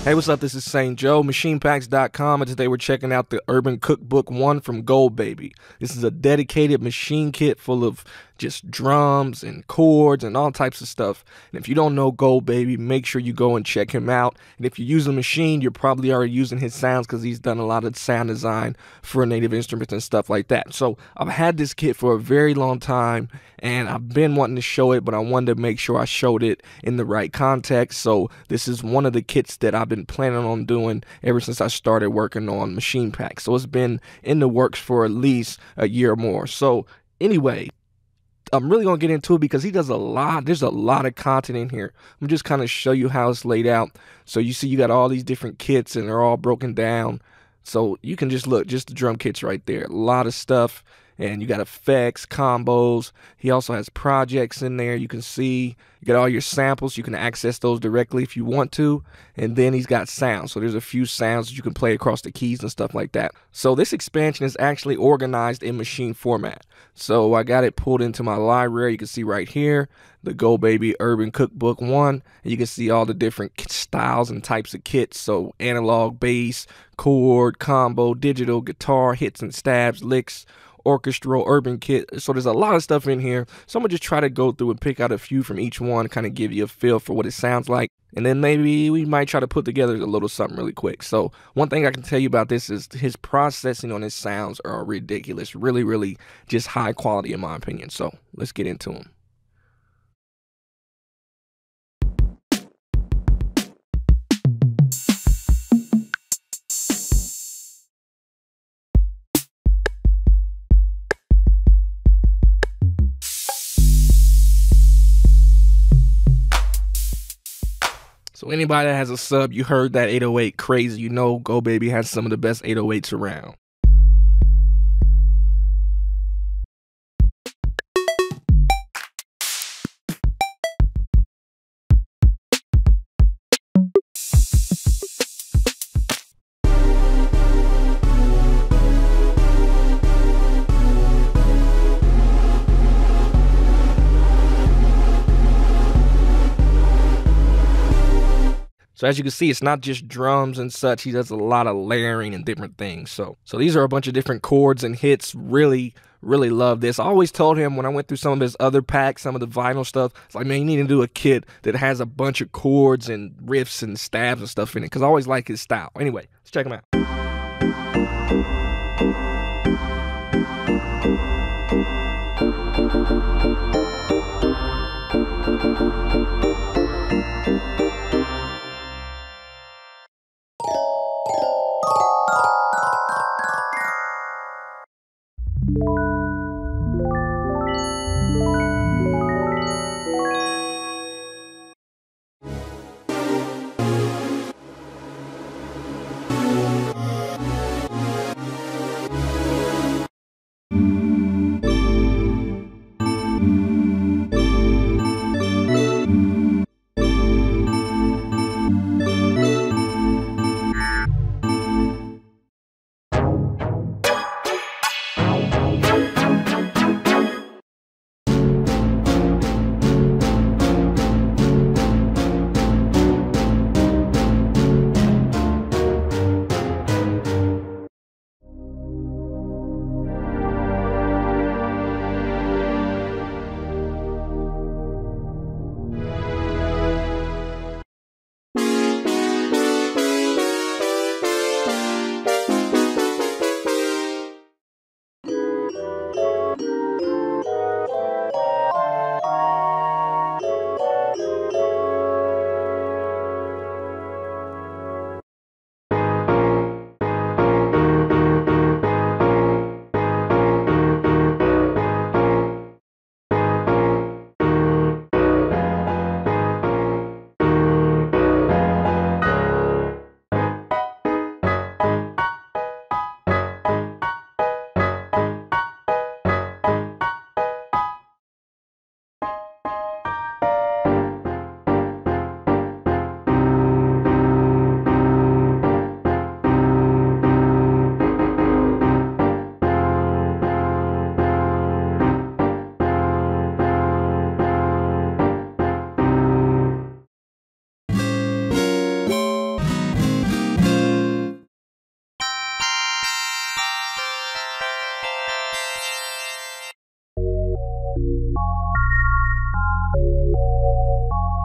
Hey, what's up? This is St. Joe, MachinePacks.com, and today we're checking out the Urban Cookbook 1 from Gold Baby. This is a dedicated machine kit full of just drums and chords and all types of stuff. And if you don't know Gold Baby, make sure you go and check him out. And if you use a machine, you're probably already using his sounds because he's done a lot of sound design for Native Instruments and stuff like that. So I've had this kit for a very long time, and I've been wanting to show it, but I wanted to make sure I showed it in the right context. So this is one of the kits that I've been planning on doing ever since I started working on Machine Packs. So it's been in the works for at least a year or more. So anyway, I'm really going to get into it because he does a lot. There's a lot of content in here. I'm just kind of show you how it's laid out. So you see you got all these different kits and they're all broken down. So you can just look, just the drum kits right there. A lot of stuff. And you got effects, combos. He also has projects in there. You can see you got all your samples. You can access those directly if you want to. And then he's got sounds. So there's a few sounds that you can play across the keys and stuff like that. So this expansion is actually organized in machine format. So I got it pulled into my library. You can see right here, the Gold Baby Urban Cookbook 1. And you can see all the different styles and types of kits. So analog, bass, chord, combo, digital, guitar, hits and stabs, licks, orchestral, urban kit. So there's a lot of stuff in here. So I'm gonna just try to go through and pick out a few from each one, kind of give you a feel for what it sounds like. And then maybe we might try to put together a little something really quick. So one thing I can tell you about this is his processing on his sounds are ridiculous. Really, really just high quality in my opinion. So let's get into them. So anybody that has a sub, you heard that 808 crazy, you know Gold Baby has some of the best 808s around. So as you can see, it's not just drums and such. He does a lot of layering and different things. So these are a bunch of different chords and hits. Really, really love this. I always told him when I went through some of his other packs, some of the vinyl stuff, it's like, man, you need to do a kit that has a bunch of chords and riffs and stabs and stuff in it, because I always like his style. Anyway, let's check him out.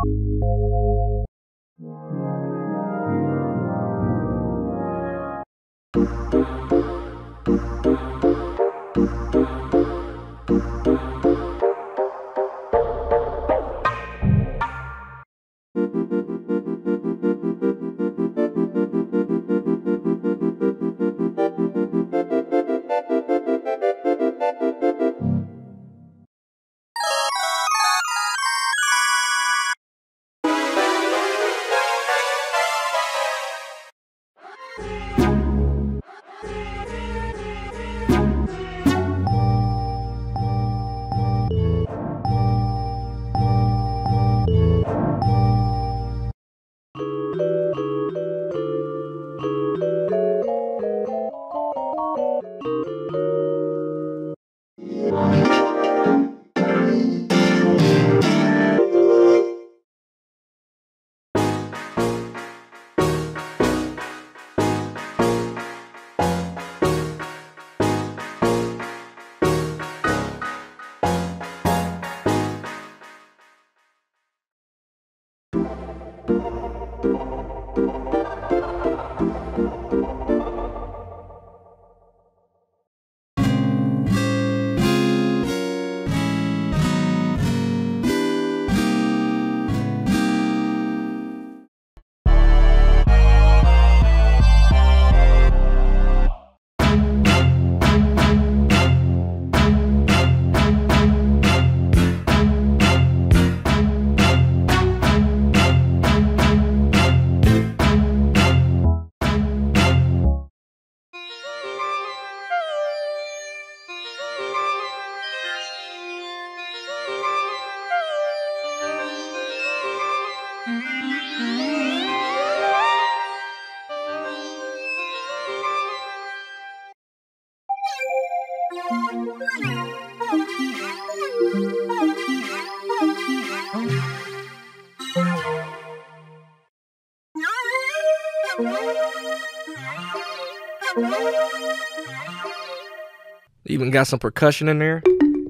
Even got some percussion in there.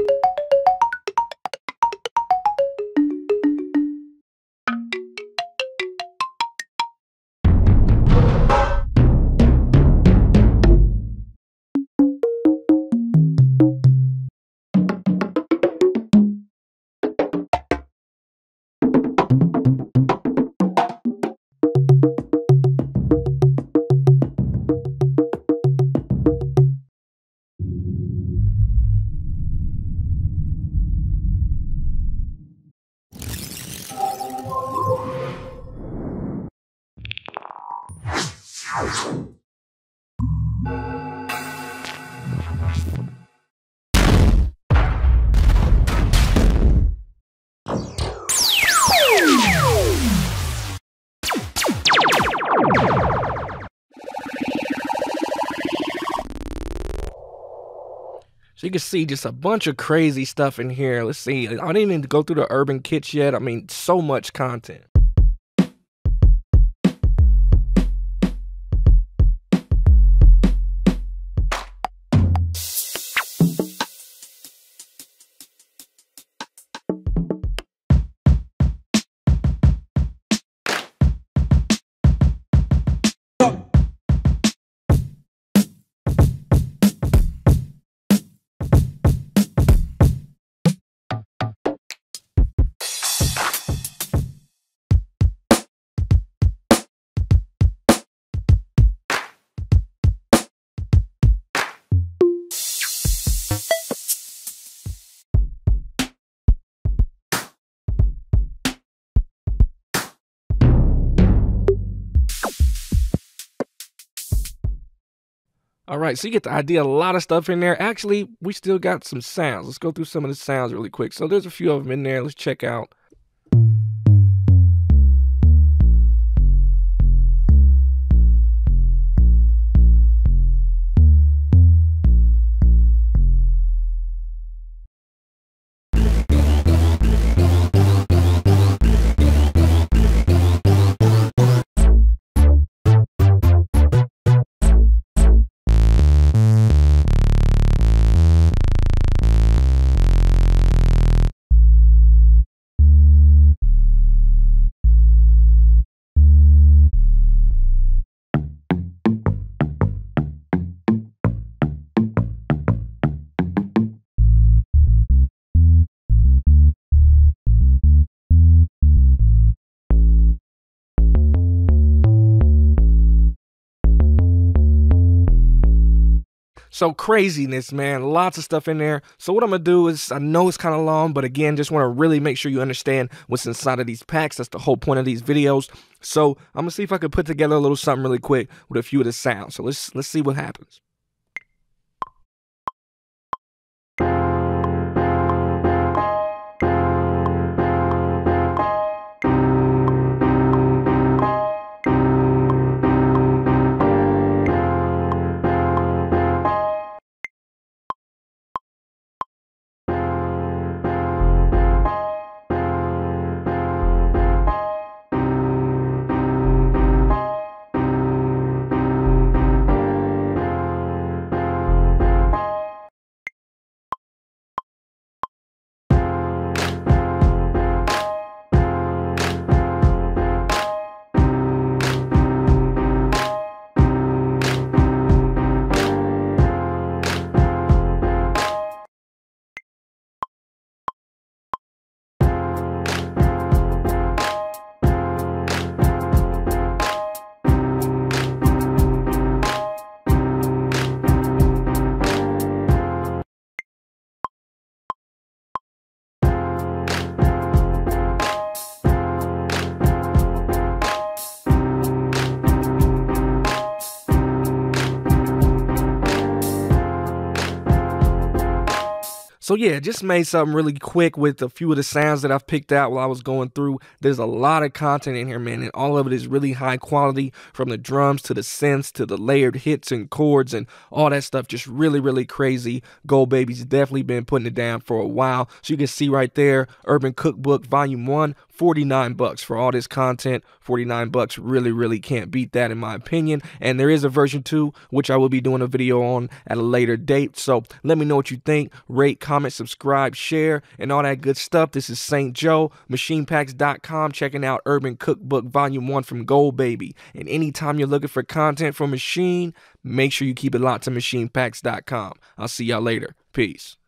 So you can see just a bunch of crazy stuff in here. Let's see. I didn't even go through the urban kits yet. I mean, so much content. All right, so you get the idea, a lot of stuff in there. Actually, we still got some sounds. Let's go through some of the sounds really quick. So there's a few of them in there. Let's check out. So craziness, man. Lots of stuff in there. So what I'm going to do is, I know it's kind of long, but again, just want to really make sure you understand what's inside of these packs. That's the whole point of these videos. So I'm going to see if I can put together a little something really quick with a few of the sounds. So let's see what happens. So yeah, just made something really quick with a few of the sounds that I've picked out while I was going through. There's a lot of content in here, man, and all of it is really high quality, from the drums to the synths to the layered hits and chords and all that stuff. Just really, really crazy. Gold Baby's definitely been putting it down for a while. So you can see right there, Urban Cookbook Volume 1, $49 for all this content. $49, really, really can't beat that in my opinion. And there is a version 2, which I will be doing a video on at a later date. So let me know what you think. Rate, comment, subscribe, share, and all that good stuff. This is St. Joe, MachinePaks.com, checking out Urban Cookbook Volume 1 from Gold Baby. And anytime you're looking for content from Machine, make sure you keep it locked to MachinePaks.com. I'll see y'all later. Peace.